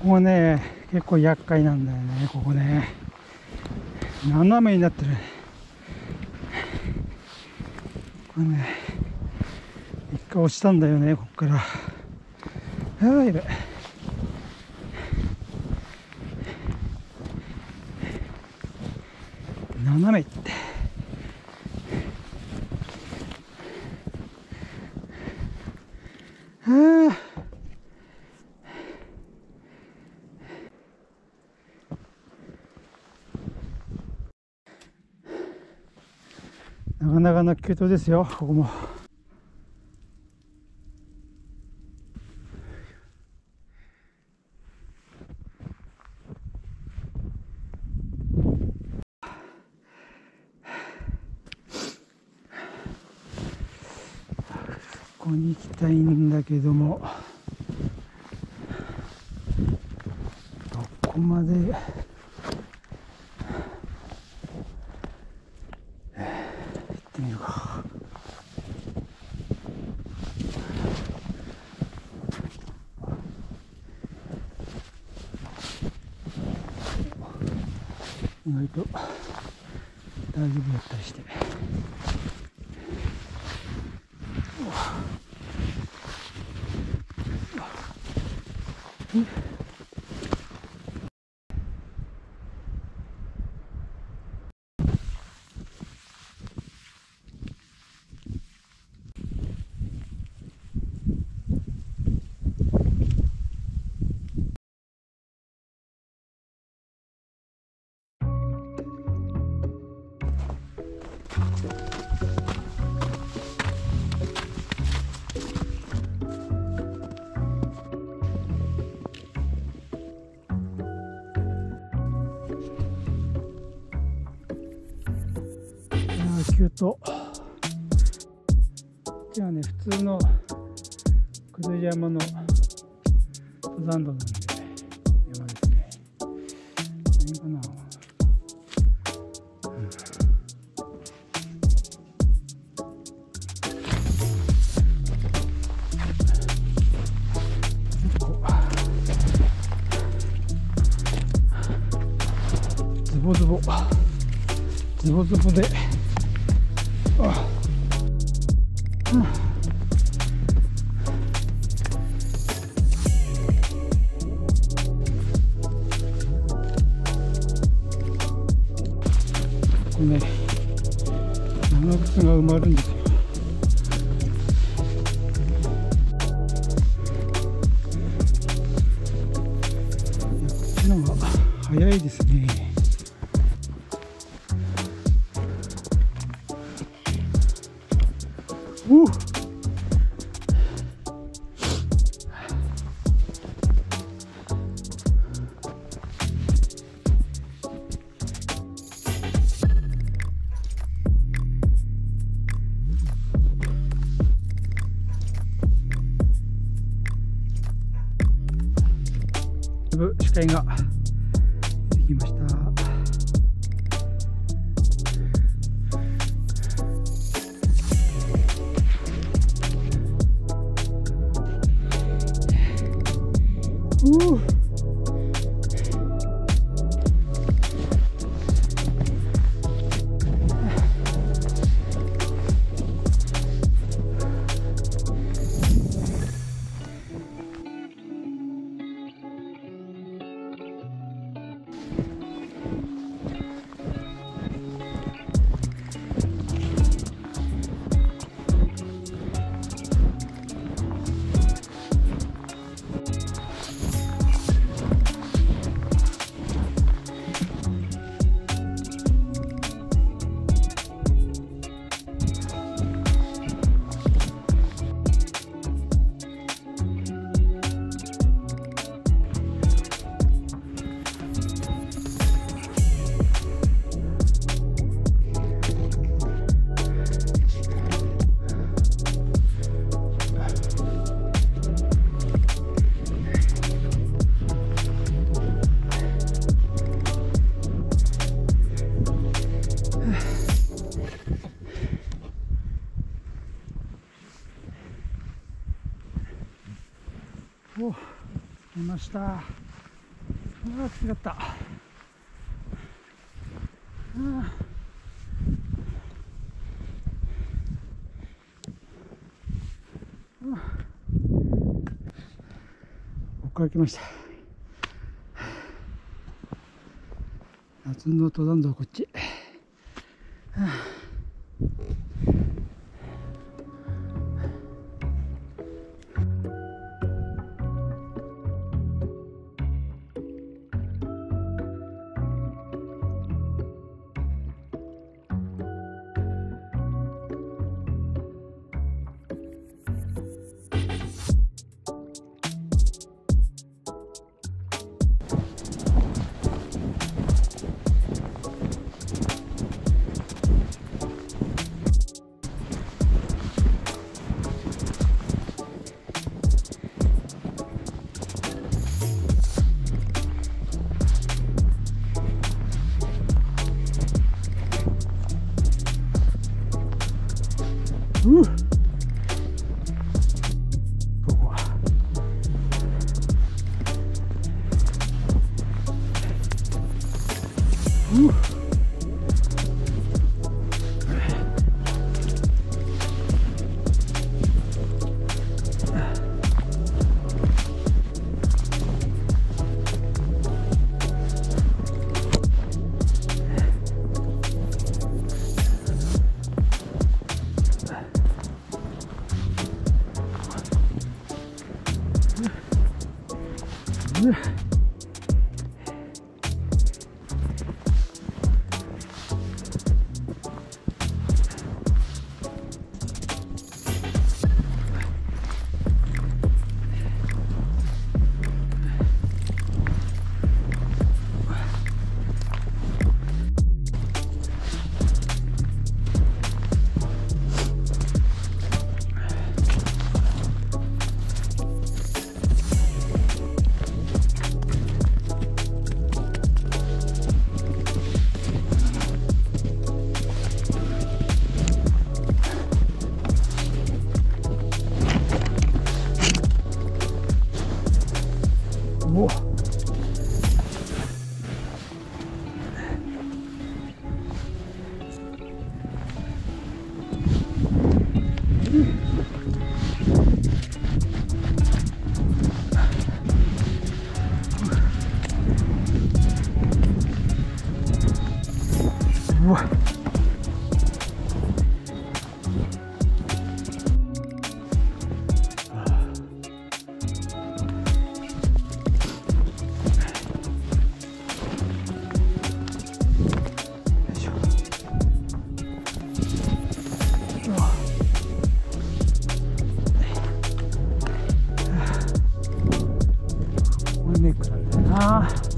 こね、結構厄介なんだよね、ここね。斜めになってる。これね、一回落ちたんだよね、こっから。やばいね。斜めって。なかなかの急登ですよ、ここも。ここに行きたいんだけども、どこまで行ってみようか。意外と大丈夫だったりして。急とじゃあね、普通の久土山の登山道なんで山ですね。何かな、ズボズボで、これね、長靴が埋まるんですよ。こっちの方が早いですね。おっ、視界が出てきました。お、着きました。 ああ、きつかった。ああ、ここから来ました。夏の登山道はこっち。ここはおっ、うわっ、ネックなんだよな。